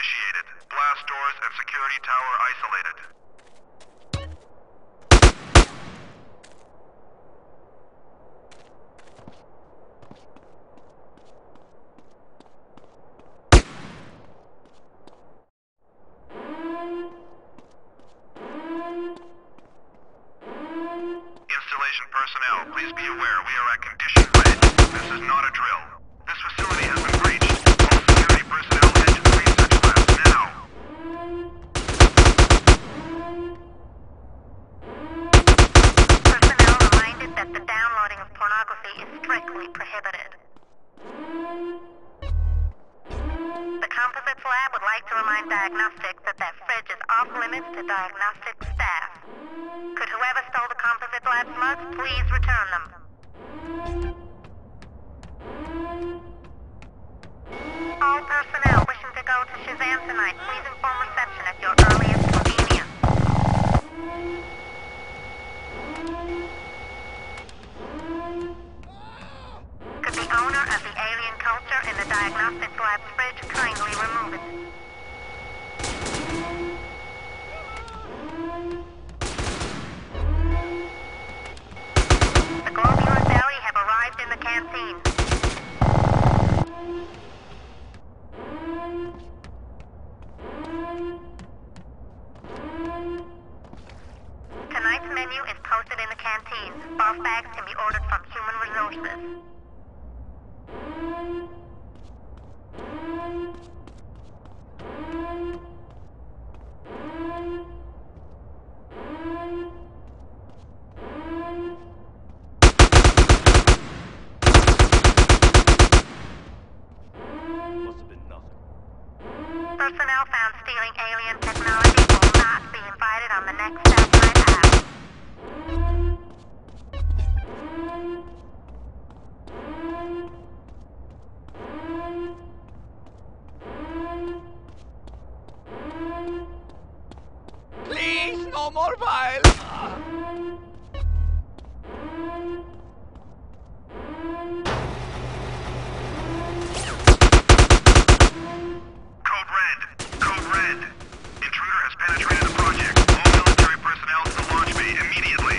initiated. Blast doors and security tower isolated. Installation personnel, please be aware we are at condition red. This is not a drill. This facility has been breached. All security personnel head to the research labs now. Personnel reminded that the downloading of pornography is strictly prohibited. The Composites Lab would like to remind Diagnostics that that fridge is off limits to Diagnostics staff. Could whoever stole the Composite Lab smugs please return them? All personnel wishing to go to Shazam tonight, please inform reception at your earliest convenience. Could the owner of the alien culture in the Diagnostics Lab's fridge kindly remove it? The Globular Deli have arrived in the canteen. Tonight's menu is posted in the canteen. Boss bags can be ordered from Human Resources. Must have been nothing. Personnel found stealing alien technology will not be invited on the next Southside Ave. Please, no more violence! Code Red! Code Red! Intruder has penetrated the project. All military personnel to the launch bay immediately.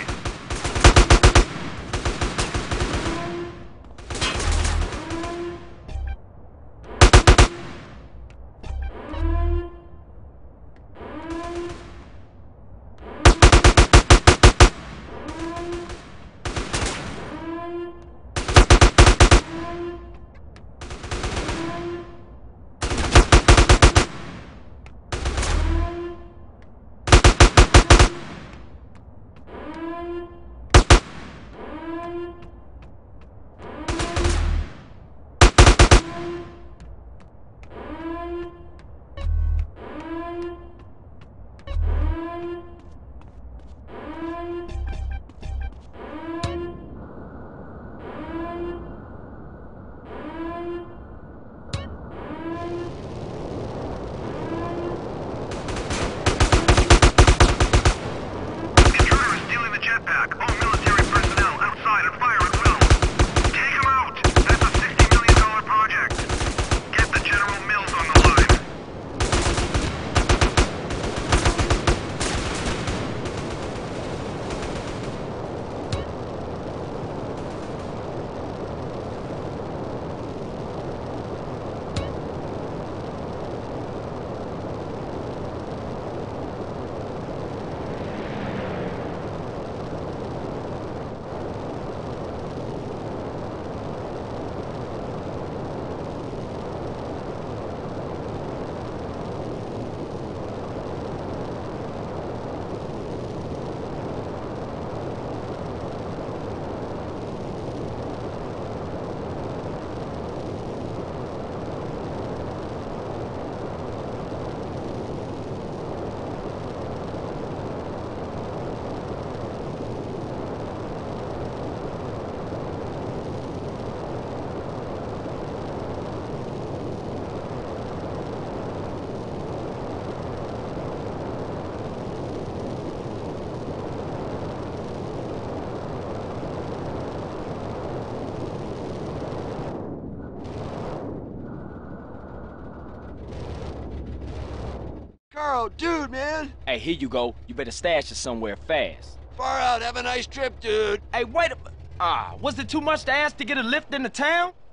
good? Hey, here you go. You better stash it somewhere fast. Far out. Have a nice trip, dude. Hey, wait a... was it too much to ask to get a lift into town?